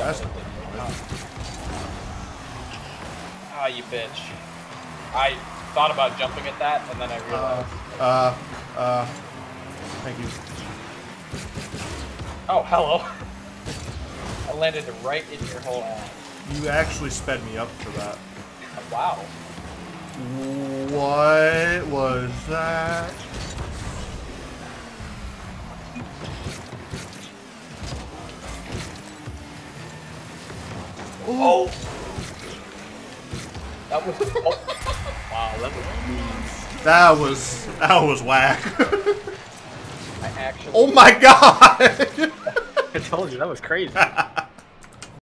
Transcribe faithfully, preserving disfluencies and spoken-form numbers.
That's Ah, oh, you bitch. I thought about jumping at that, and then I realized. Uh, uh, uh, thank you. Oh, hello. I landed right in your whole ass. You actually sped me up for that. Oh, wow. What was that? Oh! That was. Oh. Wow, that was mean. That was. That was whack. I actually. Oh my god! I told you, that was crazy.